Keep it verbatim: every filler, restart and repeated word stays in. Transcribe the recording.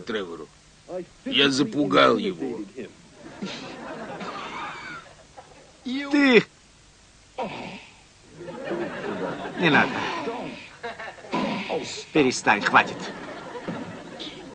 Тревору. Я запугал его. Ты... Не надо. Перестань, хватит.